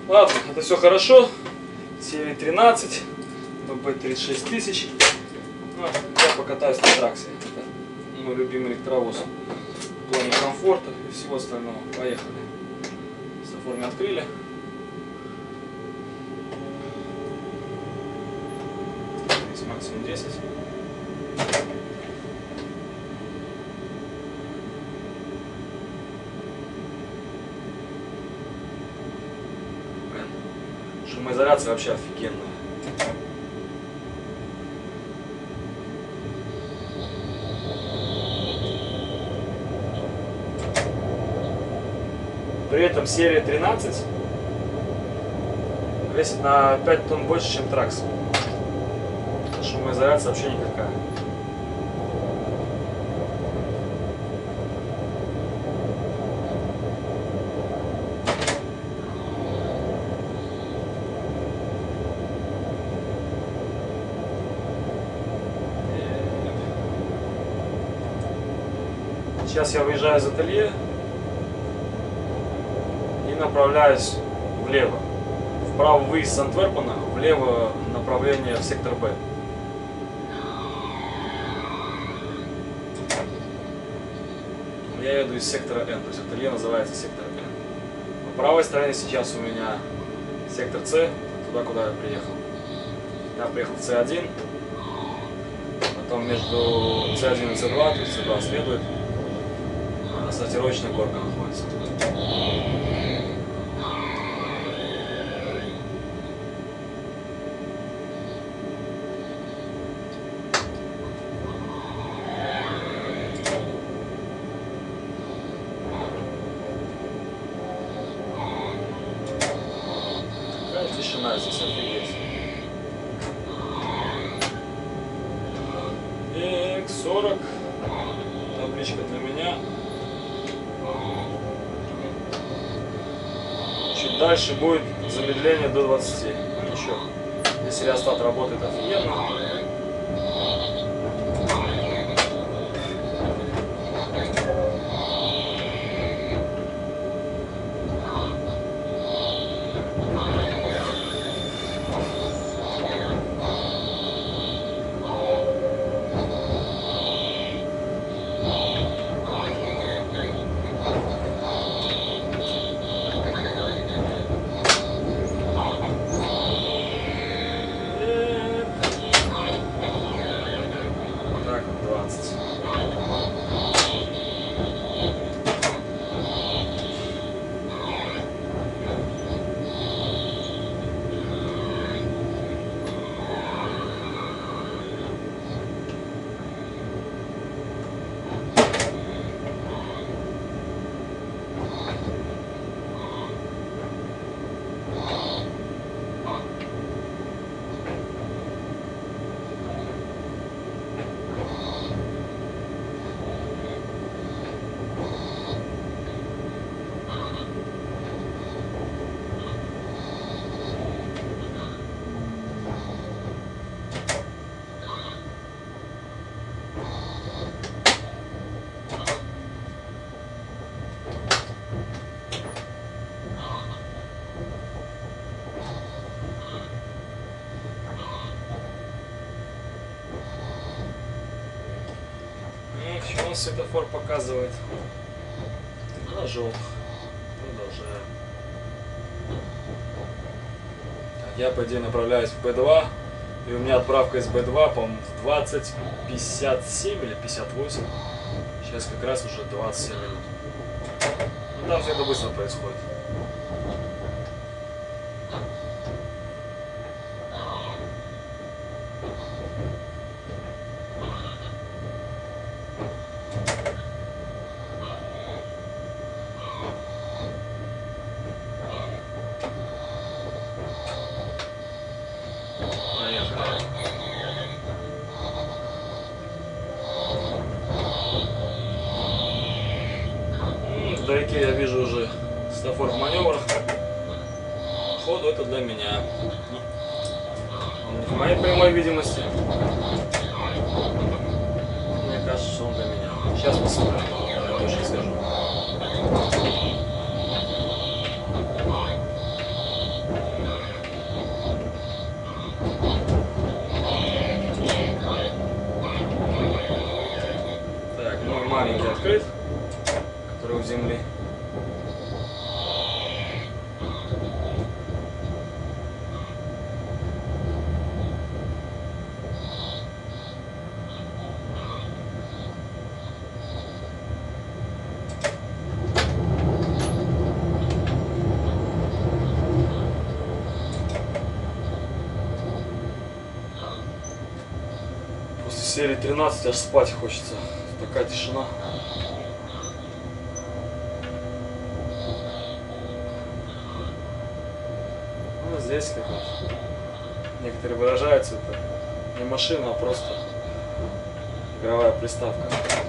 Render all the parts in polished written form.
Ладно, это все хорошо. Серии 13, ББ 36 тысяч. Я покатаюсь на траксе. Это мой любимый электровоз. В плане комфорта и всего остального. Поехали. Светофор открыли. Здесь максимум 10. Шумоизоляция вообще офигенная. При этом серия 13 весит на 5 тонн больше, чем Тракс. Шумоизоляция вообще никакая. Сейчас я выезжаю из ателье и направляюсь влево. Вправо выезд с Антверпена, влево направление в сектор Б. Я еду из сектора Н, то есть ателье называется сектор Н. На правой стороне сейчас у меня сектор С, туда, куда я приехал. Я приехал в С1, потом между С1 и С2, то есть С2 следует. Сортировочная горка находится. Какая тишина здесь, офигеть. X40. Табличка для меня. Чуть дальше будет замедление до 20. Ну ничего. Здесь реостат работает офигенно. Что он светофор показывает? На желтых. Продолжаем. Я, по идее, направляюсь в Б2. И у меня отправка из Б2, по-моему, в 20:57 или 58. Сейчас как раз уже 27 минут. Ну, там все это быстро происходит. Вдалеке я вижу уже светофор в маневрах. Походу это для меня. Он не в моей прямой видимости. Мне кажется, что он для меня. Сейчас посмотрим. Я точно скажу. серии 13 аж спать хочется. Такая тишина. Ну, здесь как вот некоторые выражаются, это не машина, а просто игровая приставка.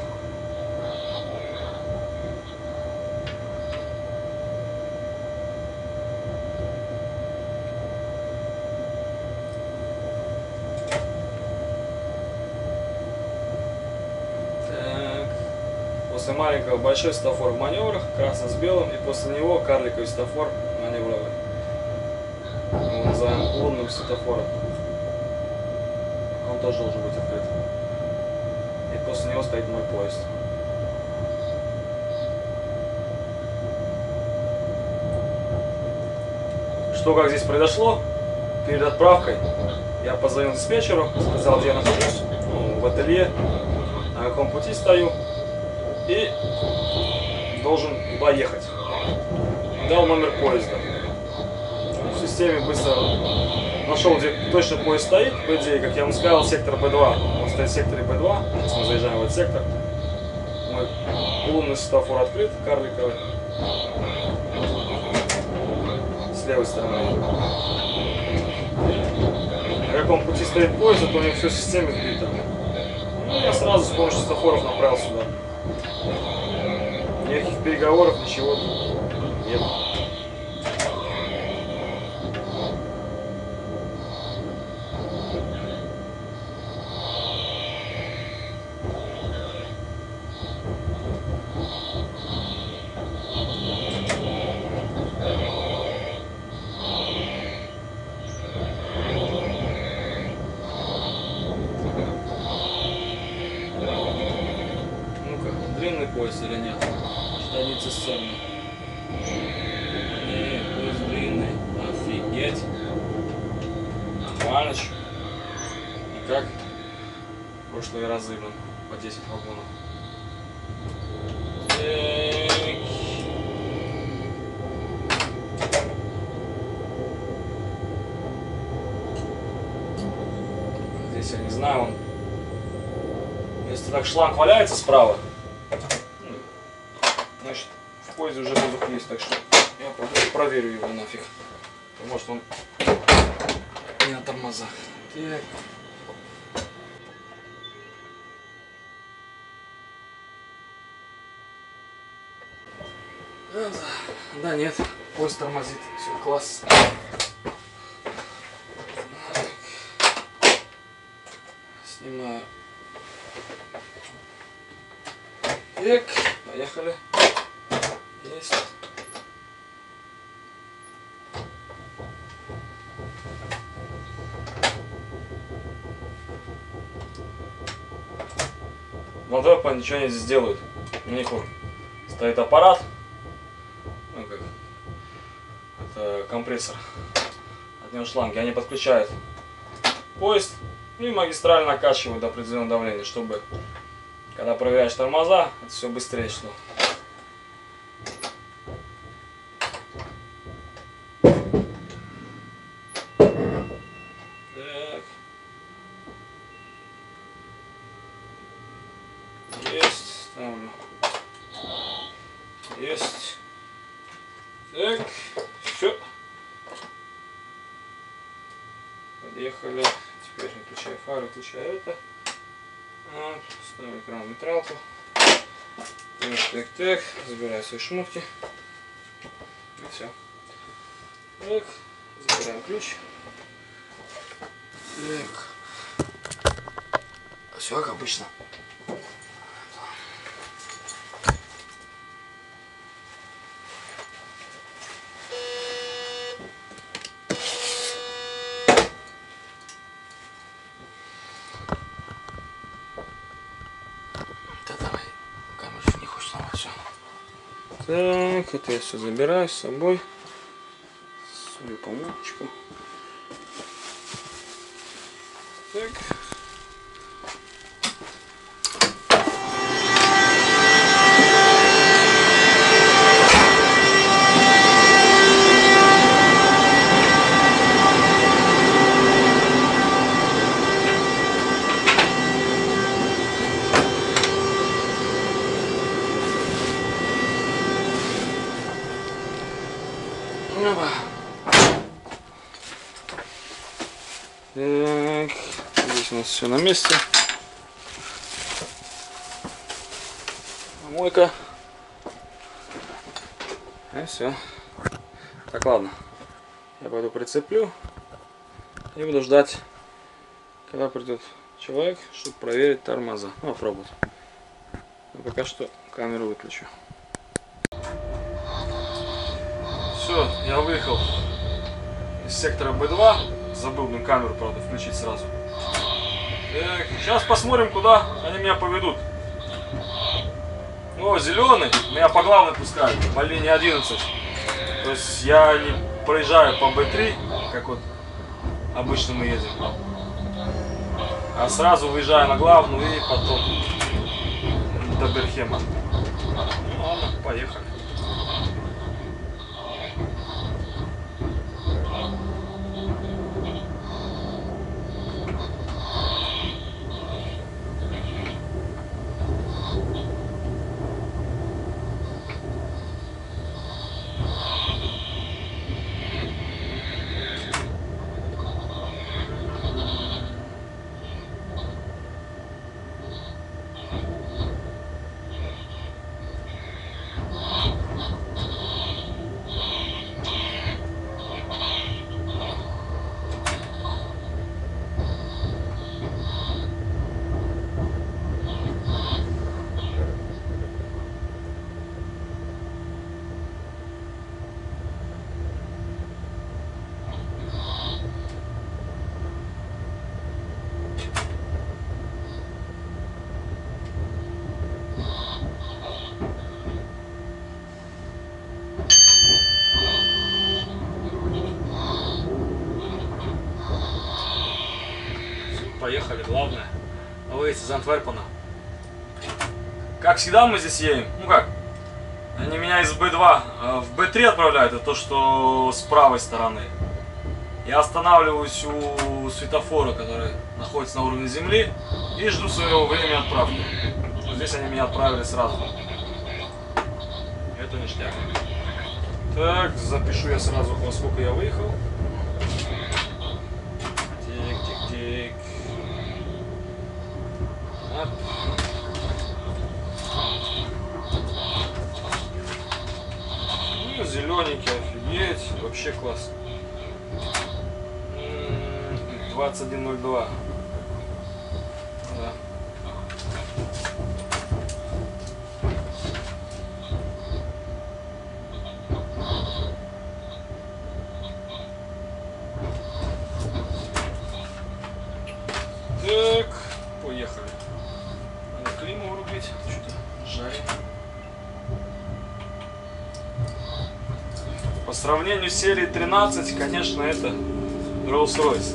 После маленького большой светофор в маневрах, красный с белым, и после него карликовый светофор маневровый. Мы его называем лунным светофором. Он тоже должен быть открыт. И после него стоит мой поезд. Что как здесь произошло? Перед отправкой я позвонил диспетчеру, сказал, где я нахожусь, в ателье, на каком пути стою. И должен туда ехать. Дал номер поезда. В системе быстро нашел, где точно поезд стоит. По идее, как я вам сказал, сектор Б2. Он стоит в секторе Б2. Сейчас мы заезжаем в этот сектор. Мой лунный светофор открыт, карликовый. С левой стороны. На каком пути стоит поезд, то у него все в системе сбито. Ну, я сразу с помощью светофоров направил сюда. Никаких переговоров, ничего нет. Ну-ка, длинный поезд или нет? Штаницы сцены. Не, поезд длинный. Офигеть. Нормально. И как? В прошлые разы, блин, по 10 вагонов. Здесь я не знаю, он... Если так шланг валяется справа, значит, в поезде уже воздух есть, так что я проверю его нафиг. Может он не на тормозах. Так. Да нет, поезд тормозит, все класс. Снимаю. Так, поехали. Есть. Ладно, ничего не сделают. У них вот стоит аппарат. Ну как? Это компрессор. От него шланги. Они подключают поезд и магистрально накачивают до определенного давления, чтобы когда проверяешь тормоза, это все быстрее шло. Так. Есть. Ставлю. Есть. Так. Все. Подъехали. Теперь выключаю фары, выключаю это. Вот, ставлю экран в нейтралку. Так. Забираю свои шмотки. И все. Так. Забираем ключ. Так. Все как обычно. Так, это я все забираю с собой. Свою помощничку. Так. Так, здесь у нас все на месте. Мойка. И все. Так, ладно. Я пойду прицеплю и буду ждать, когда придет человек, чтобы проверить тормоза. Ну, попробовать. Но пока что камеру выключу. Все, я выехал из сектора Б2. Забыл, блин, камеру, правда, включить сразу. Так, сейчас посмотрим, куда они меня поведут. О, зеленый, меня по главной пускают, по линии 11. То есть я не проезжаю по Б3, как вот обычно мы едем, а сразу выезжаю на главную и потом до Берхема. Ну ладно, поехали. Поехали, главное. Выезд из Антверпена. Как всегда мы здесь едем. Ну как? Они меня из Б2 в Б3 отправляют, это то, что с правой стороны. Я останавливаюсь у светофора, который находится на уровне земли, и жду своего времени отправки. Но здесь они меня отправили сразу. Это ништяк. Так, запишу я сразу, во сколько я выехал. Тик-тик-тик. Ну, зелененький, офигеть, вообще класс. 21:02. Да. Так, поехали. Надо климу врубить, что-то жарит. По сравнению с серией 13, конечно, это Rolls-Royce.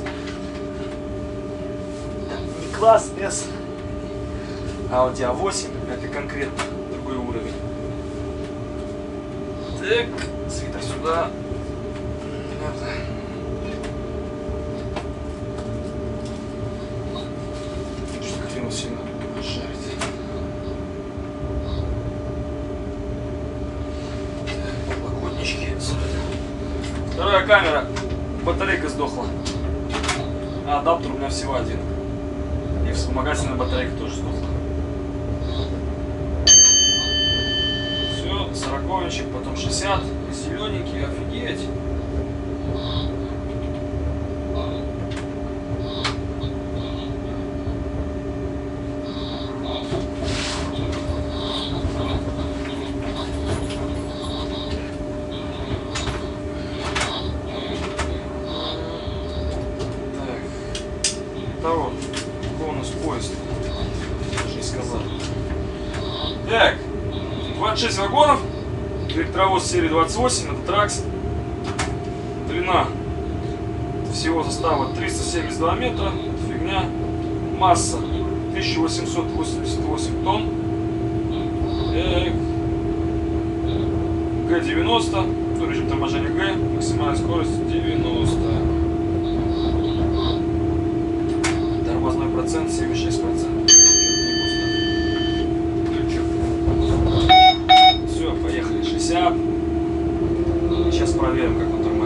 Не класс S, Audi A8, это конкретно другой уровень. Так, свитер сюда. Что-то климу сильно жарит. Вторая камера, батарейка сдохла, а адаптер у меня всего один. И вспомогательная батарейка тоже сдохла. Все, 40-чик, потом 60, зелененький, офигеть. Какой у нас поезд? Даже не сказал. Так, 26 вагонов, электровоз серии 28, это Тракс. Длина всего состава 372 метра, фигня. Масса 1888 тонн. Так. Г-90, режим торможения Г, максимальная скорость 90. Тормозной процент 76%. Все, поехали. 60. Сейчас проверим, как он тормозит.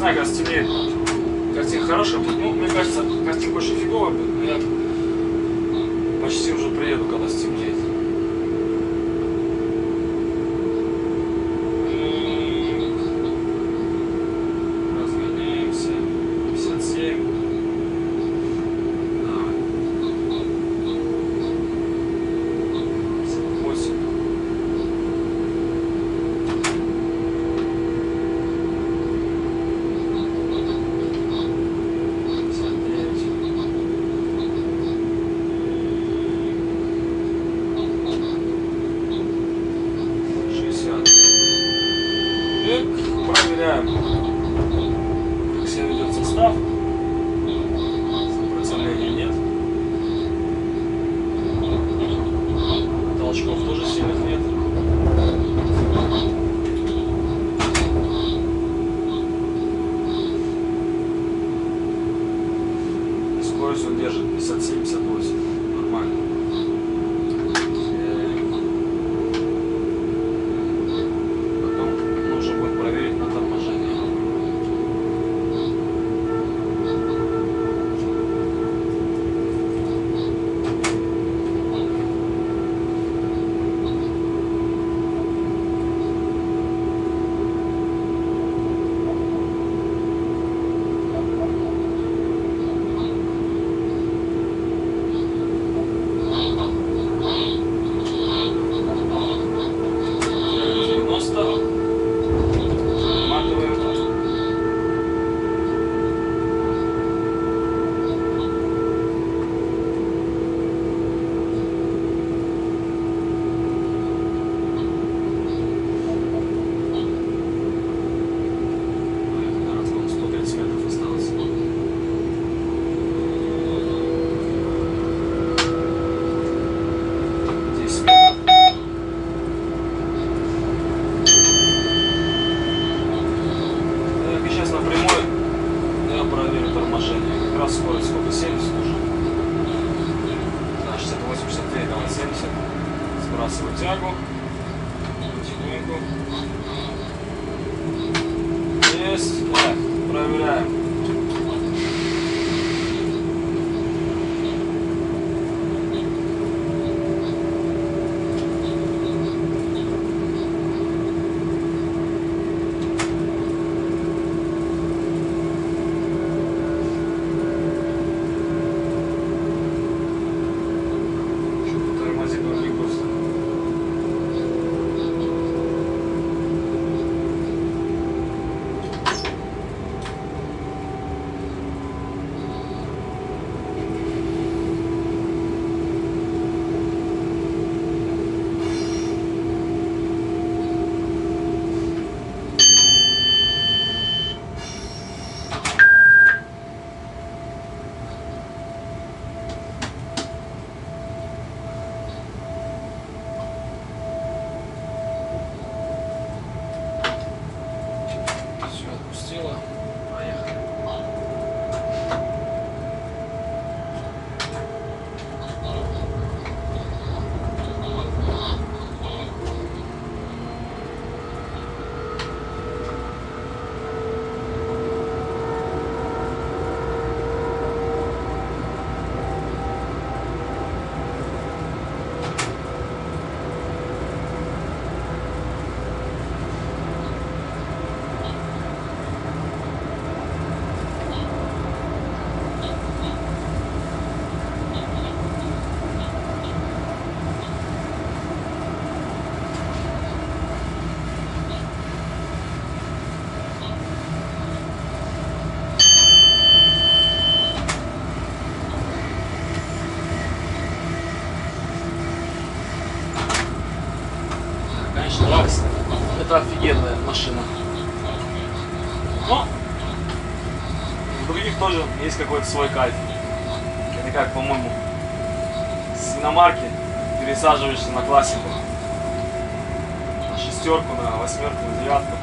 знаю, когда стемнеет, картинка хорошая будет. Ну, мне кажется, картинка очень фиговая будет, но я почти уже приеду, когда стемнеет. Разгоняемся. 57. Давай. 58. 60. И проверяем, как себя ведет состав. Сопротивления нет. Толчков тоже сильных нет. И скорость он держит 57-58. Нормально. Потом нужно будет проверить на торможение. Скорость сколько? 70 уже. Да, 68, 69, давай 70. Сбрасываю тягу. Потихоньку. Есть. Так, проверяем. Поехали. Конечно, Дракс — это офигенная машина. Но у других тоже есть какой-то свой кайф. Это как, по-моему, с иномарки пересаживаешься на классику. На шестерку, на восьмерку, на девятку.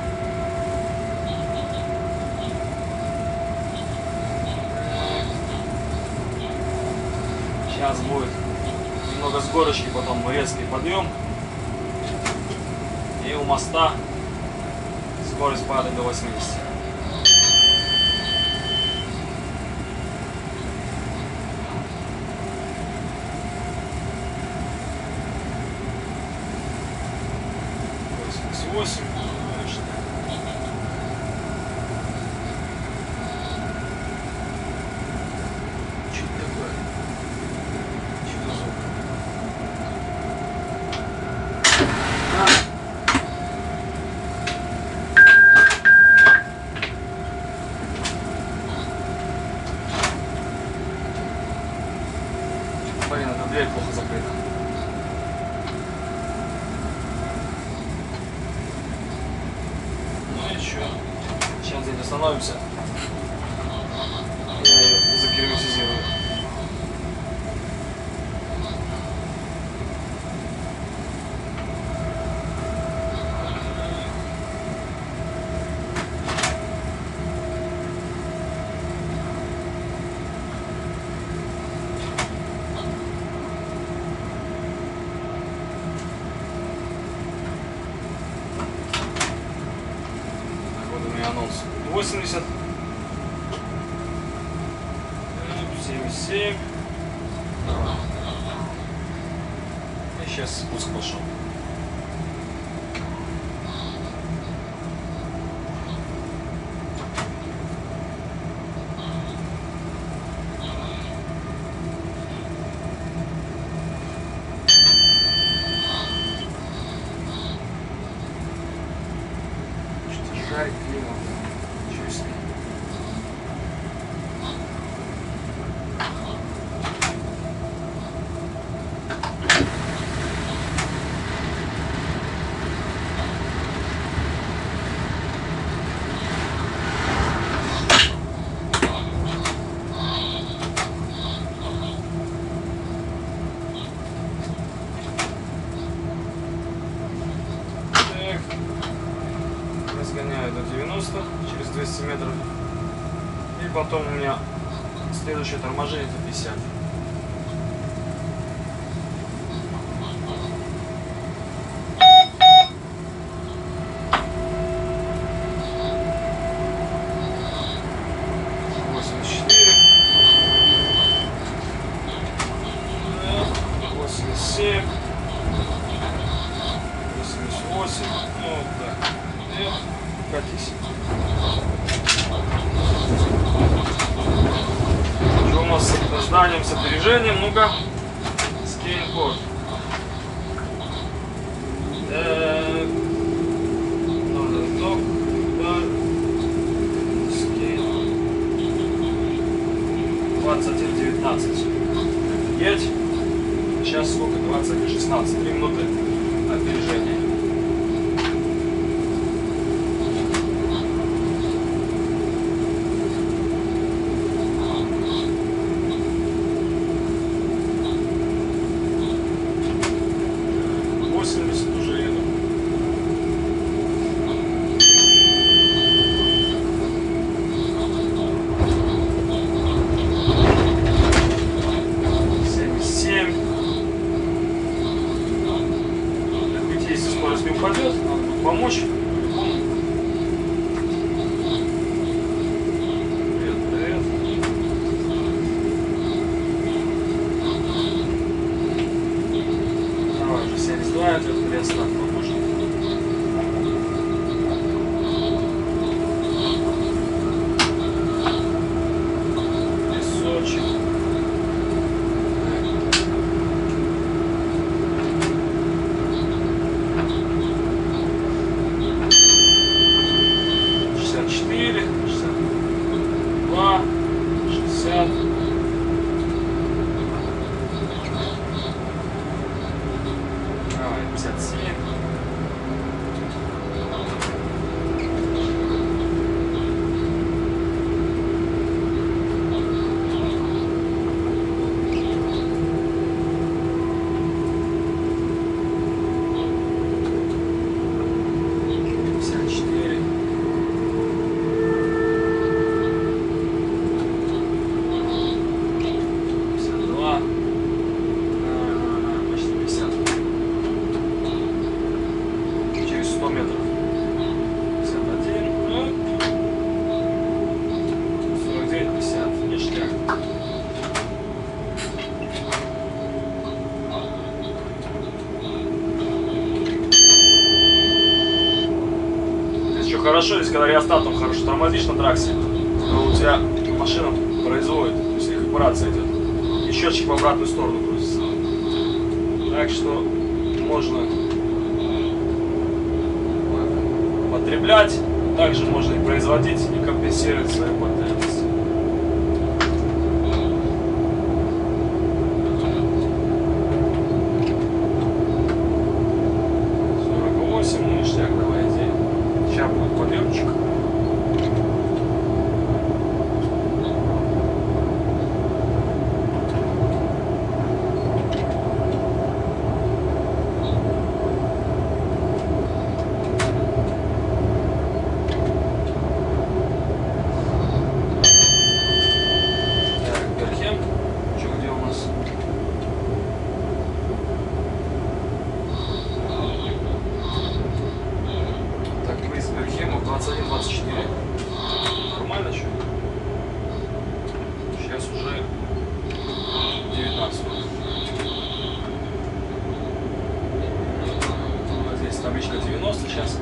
Сейчас будет немного с горочки, потом резкий подъем. И у моста скорость падает до 80. где-нибудь остановимся. Я ее загерметизирую. Анонс 80, 77. И сейчас спуск пошел. Что-то жарит климат. Ничего себе. Разгоняю до 90 через 200 метров. И потом у меня следующее торможение за 50. Ну, так. И катись. Что у нас с опозданием, с опережением? Ну-ка. Скейнборд. Скейн. 21:19. 5. Сейчас сколько? 21:16. 3 минуты опережения. Уже еду. Если скорость не упадет, надо будет помочь. Привет, привет. Давай уже 72, это лес так поможет. Лесочек. 64, 62, 60. Давай, 57. Хорошо, если когда реостатом хорошо тормозишь на траксе, то у тебя машина производит, то есть рекуперация идет, и счетчик в обратную сторону крутится. Так что можно потреблять, также можно и производить, и компенсировать свою потребность. Ништяк, давай, здесь. Сейчас будет подъемчик. 1,24. Нормально что? Сейчас уже 19. Здесь табличка 90 сейчас.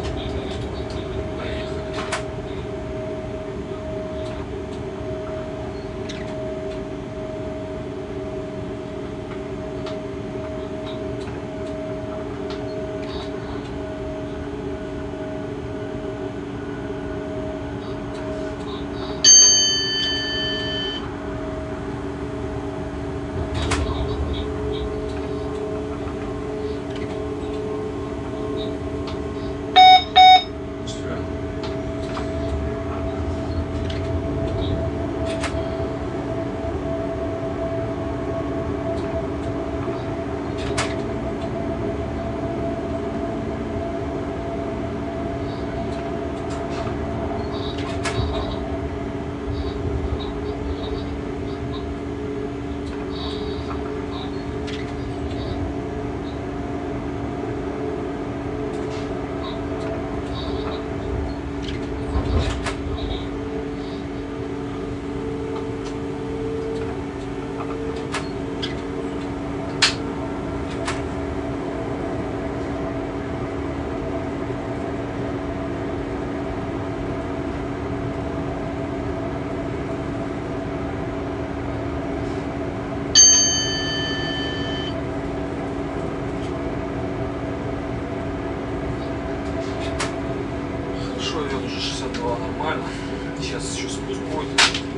Идет уже 62, нормально. Сейчас еще спуск будет.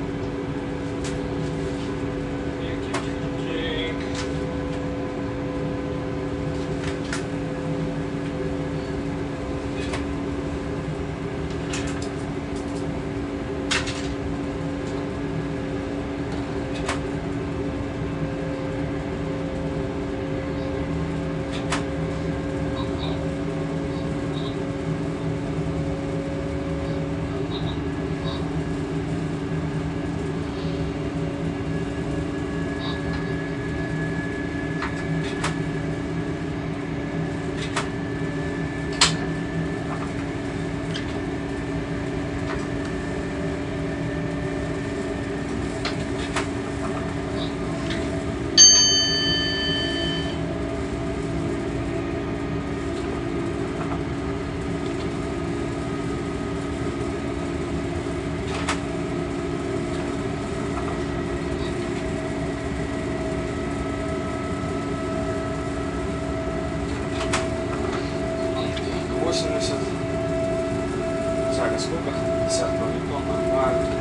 Сколько? 50 тонн, нормально.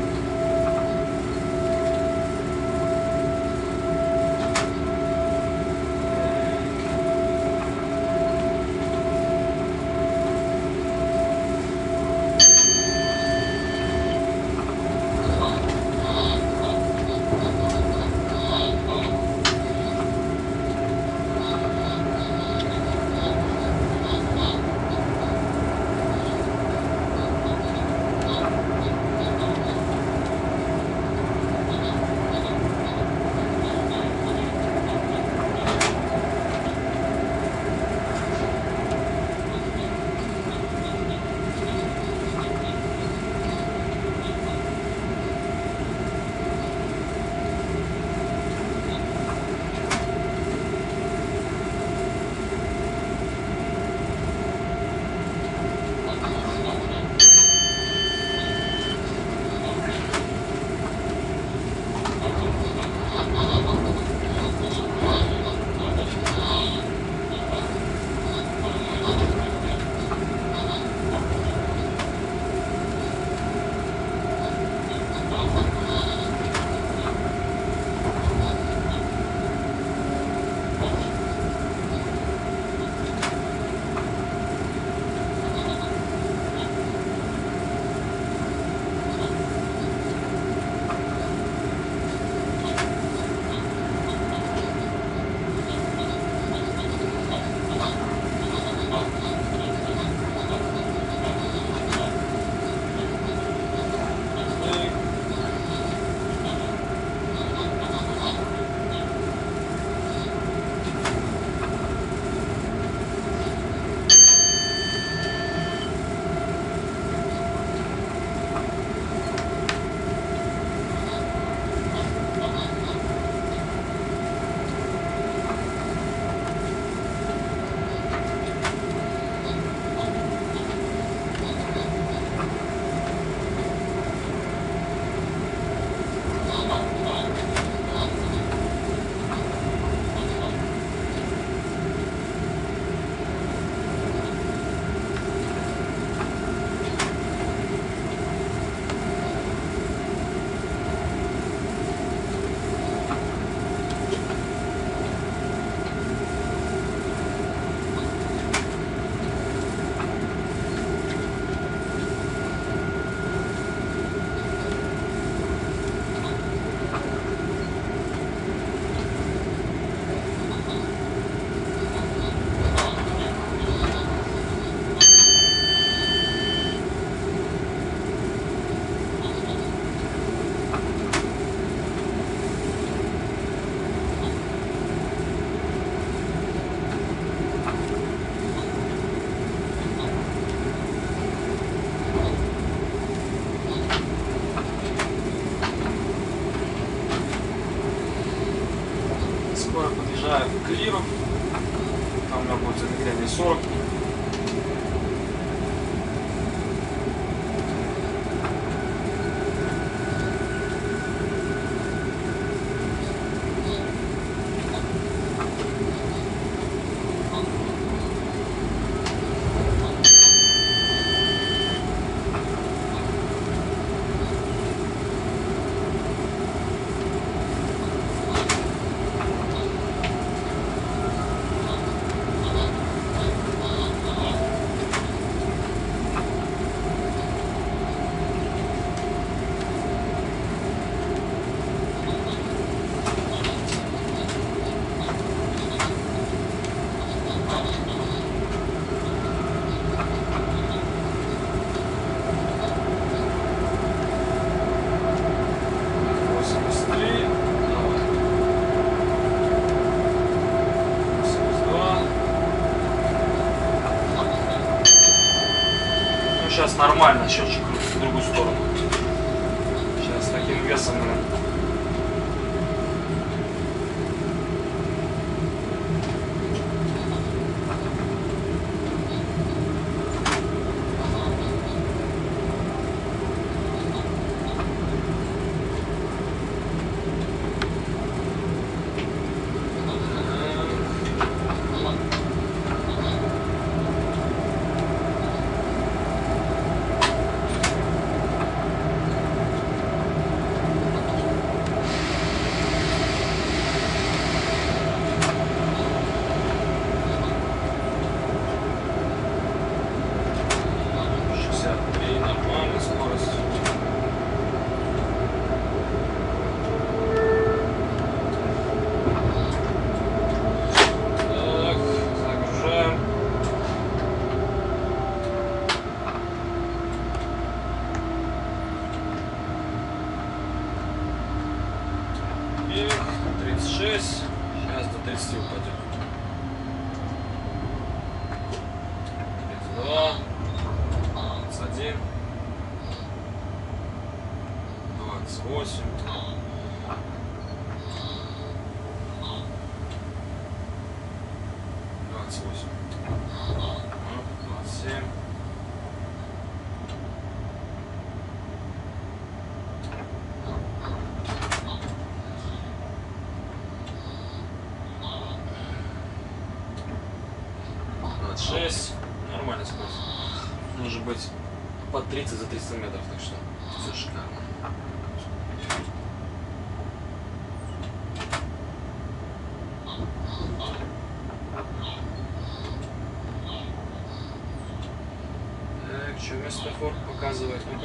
клиру. Там у меня будет замедление 40. Сейчас нормально счетчик крутится в другую сторону. Сейчас с таким весом, блин. Вверх, 36, сейчас до 30 упадет. 32, 21, 28, 28, 27. Нормально скорость. Может быть под 30 за 300 метров, так что все шикарно. Так, что местофор показывает? Ну-ка.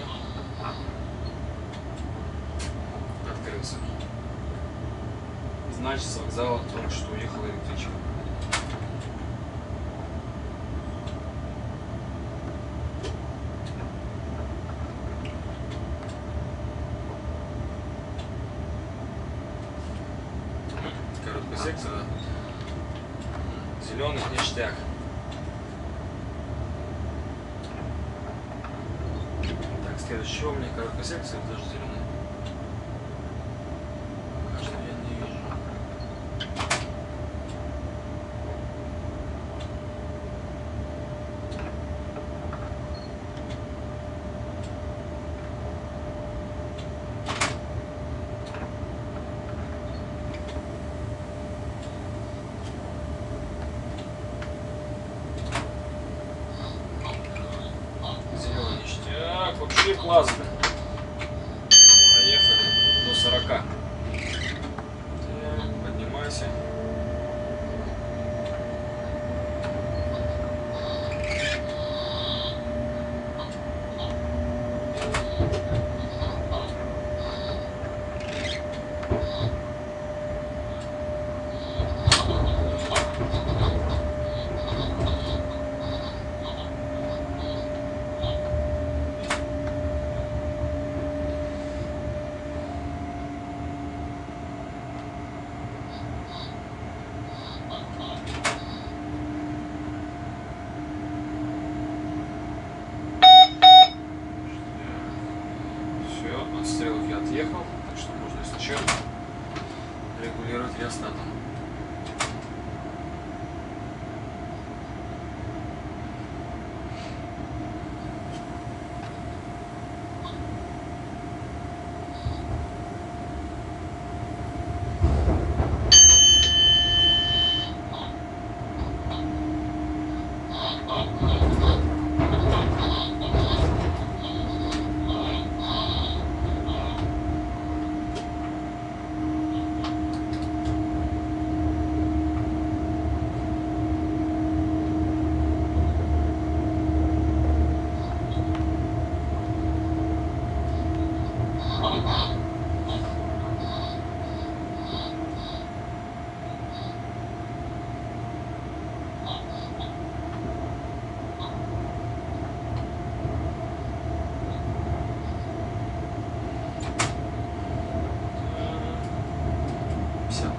Открылся. Значит, с вокзала только что уехала электричка. Секция, да? Зеленый ништяк. Так, следующего у меня короткая секция, тоже зеленый. Пока что я не вижу. Вообще классно. Поехали до 40. Так, поднимайся. Стрелок я отъехал, так что можно, если что, регулировать реостатом.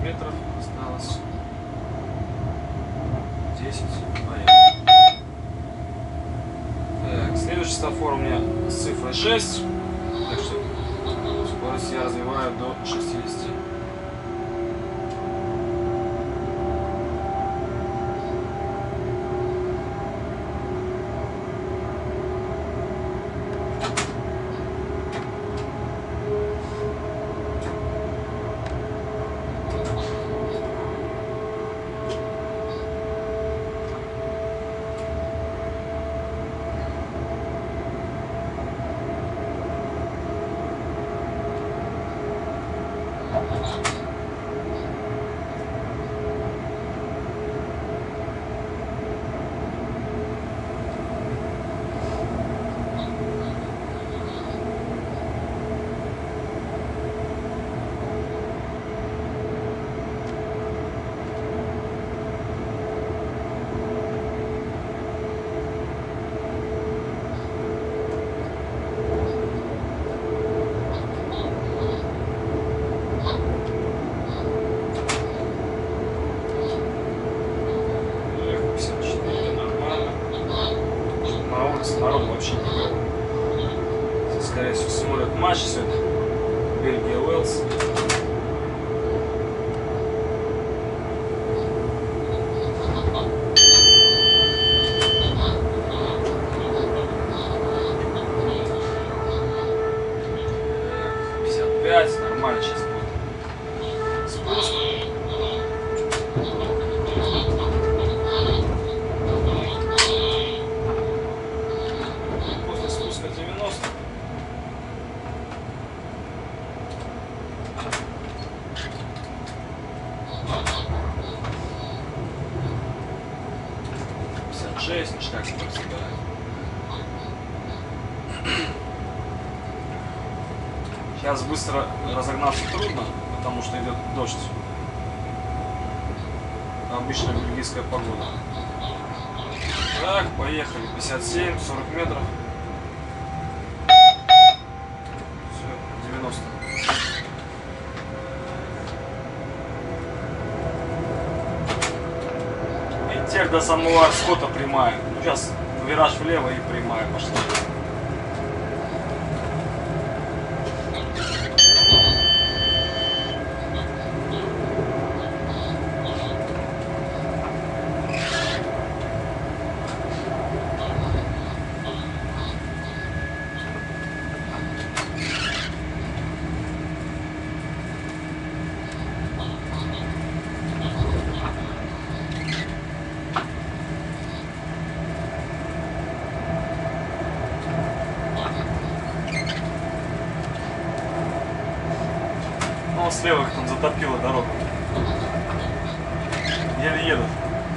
метров осталось. 10. Поехали. Так, следующий стафор у меня с цифрой 6. Так что скорость я развиваю до 60. Народу вообще никого. Скорее всего, смотрят матч сегодня. Бельгия, Уэльс. Нормально сейчас будет. Спуск. После спуска 90. Ништяк собирает. Сейчас быстро разогнаться трудно, потому что идет дождь. Обычная бельгийская погода. Так, поехали. 57, 40 метров. Все, 90. И тех до самого Скотта прямая. Сейчас вираж влево и прямая пошла. Слева их там затопило дорогу. Еле едут.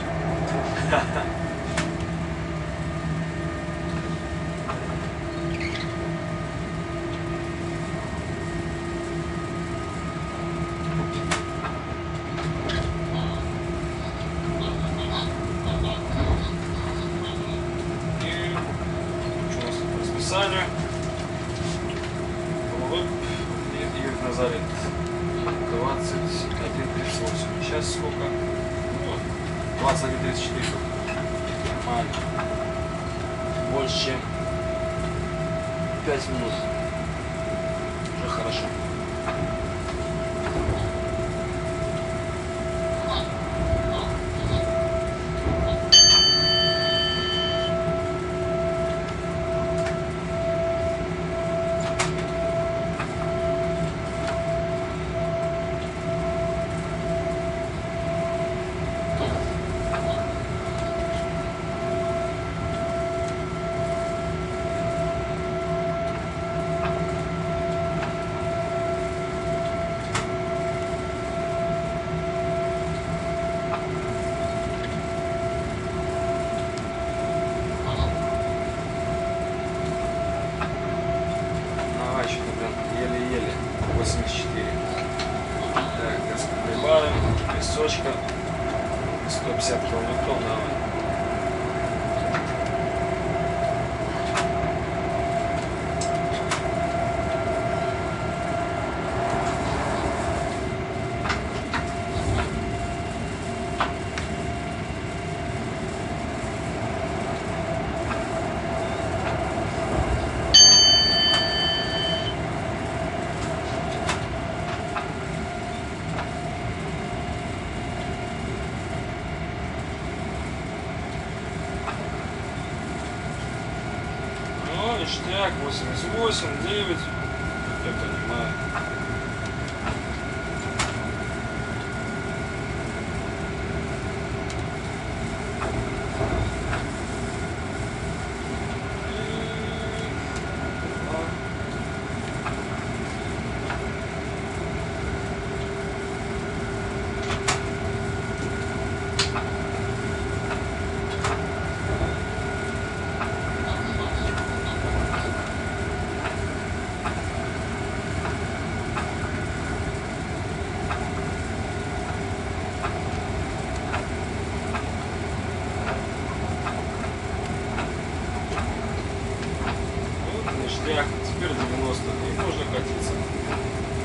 И что у нас по расписанию? Едет на заряд. 21:38. Сейчас сколько? Ну, 21:34. Нормально. Больше, чем 5 минут. Уже хорошо. Еле-еле. 84. Так, газ прибавим. Песочка. 150 километров. Давай. 88, 9. Я понимаю. Ништяк, теперь 90 и можно катиться.